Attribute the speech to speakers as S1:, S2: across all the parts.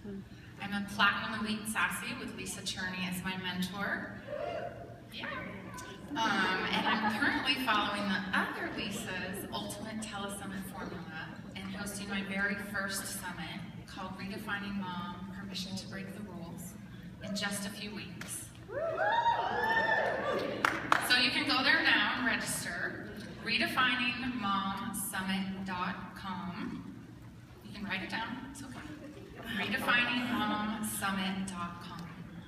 S1: I'm a Platinum Elite Sassy with Lisa Cherney as my mentor. Yeah. And I'm currently following the other Lisa's Ultimate Telesummit formula and hosting my very first summit called Redefining Mom, Permission to Break the Rules in just a few weeks. So you can go there now and register, redefiningmomsummit.com. You can write it down, it's okay. redefiningmomsummit.com.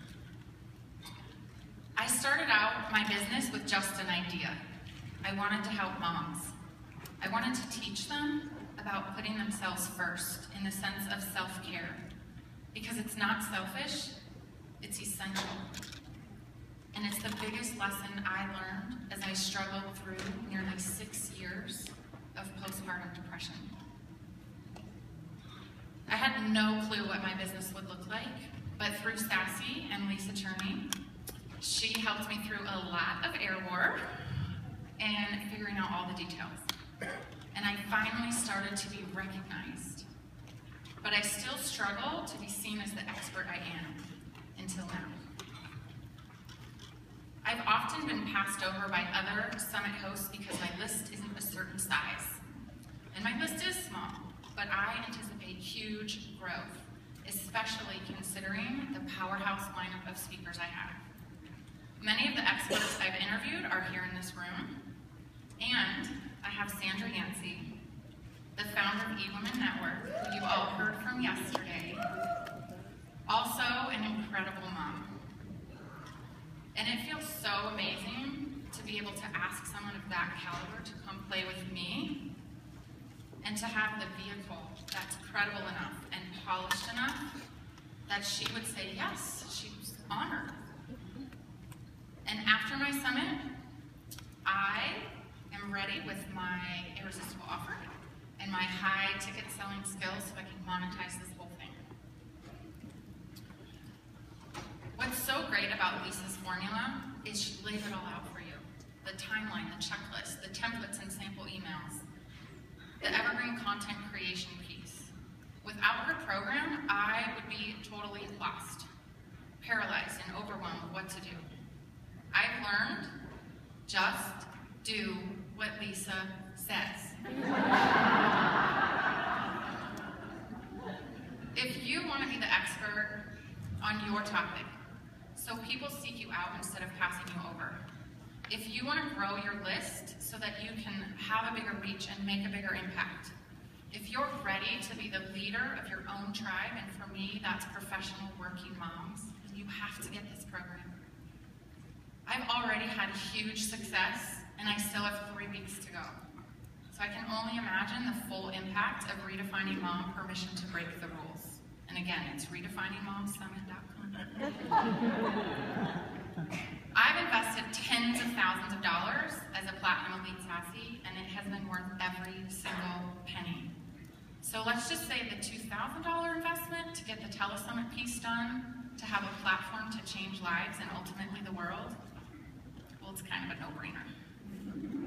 S1: I started out my business with just an idea. I wanted to help moms. I wanted to teach them about putting themselves first in the sense of self-care, because it's not selfish, it's essential. And it's the biggest lesson I learned as I struggled through nearly 6 years of postpartum depression. I had no clue what my business would look like, but through Sassy and Lisa Cherney, she helped me through a lot of air war and figuring out all the details. And I finally started to be recognized. But I still struggle to be seen as the expert I am until now. I've often been passed over by other summit hosts because my list isn't a certain size. And my list is small, but I anticipate huge growth, especially considering the powerhouse lineup of speakers I have. Many of the experts I've interviewed are here in this room, and I have Sandra Yancey, the founder of eWomen Network, who you all heard from yesterday, also an incredible mom. And it feels so amazing to be able to ask someone of that caliber to come play with me and to have the vehicle that's credible enough and polished enough that she would say yes, she was honored. And after my summit, I am ready with my irresistible offer and my high ticket selling skills so I can monetize this whole thing. What's so great about Lisa's formula is she lays it all out for you. The timeline, the checklist, the templates and sample emails, the evergreen content creation piece. Without her program, I would be totally lost, paralyzed, and overwhelmed with what to do. I've learned, just do what Lisa says. If you want to be the expert on your topic, so people seek you out instead of passing you over. If you want to grow your list so that you can have a bigger reach and make a bigger impact. If you're ready to be the leader of your own tribe, and for me, that's professional working moms, you have to get this program. I've already had huge success, and I still have 3 weeks to go. So I can only imagine the full impact of Redefining Mom, Permission to Break the Rules. And again, it's redefiningmomsummit.com. I've invested tens of thousands of dollars as a Platinum Elite Sassy, and it has been worth every single penny. So let's just say the $2,000 investment to get the telesummit piece done, to have a platform to change lives and ultimately the world, well, it's kind of a no-brainer.